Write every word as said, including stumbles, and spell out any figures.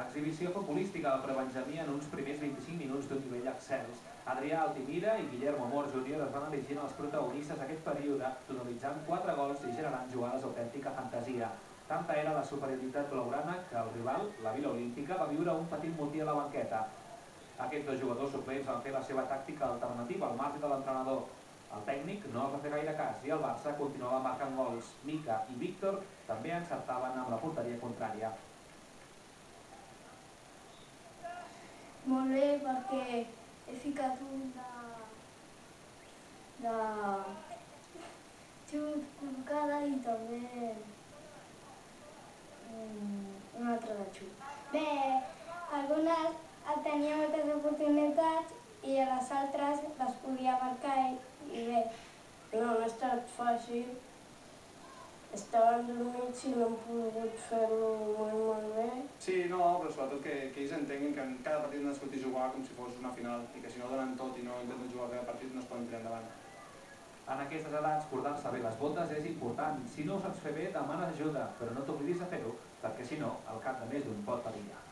Exhibició futbolística del prebenjamí en uns primers vint-i-cinc minuts d'un nivell excels. Adrià Altimira i Guillermo Mor júnior es van elegir els protagonistes d'aquest període, totalitzant quatre gols i generant jugades d'autèntica fantasia. Tanta era la superioritat blaugrana que el rival, la Vila Olímpica, va viure un petit motí a la banqueta. Aquests dos jugadors suplents van fer la seva tàctica alternativa al marge de l'entrenador. El tècnic no els va fer gaire cas i el Barça continuava marcant gols. Mica i Víctor també encertaven amb la porteria contrària. Molt bé, perquè he ficat un de... de... xut col·locada i també un altre de xut. Bé, algunes tenia moltes oportunitats i a les altres les podia marcar i bé, no, no ha estat fàcil. Estaven dormits i no han pogut fer-lo molt, molt bé. Sí, no, però sobretot que, que ells entenguin que en cada partit han de sortir a jugar com si fos una final i que si no donen tot i no intenten jugar cada partit no es poden tirar endavant. En aquestes edats, cordar-se bé les botes és important. Si no ho saps fer bé, demanes ajuda, però no t'oblidis de fer-ho, perquè si no, al cap de més d'un pot perillar.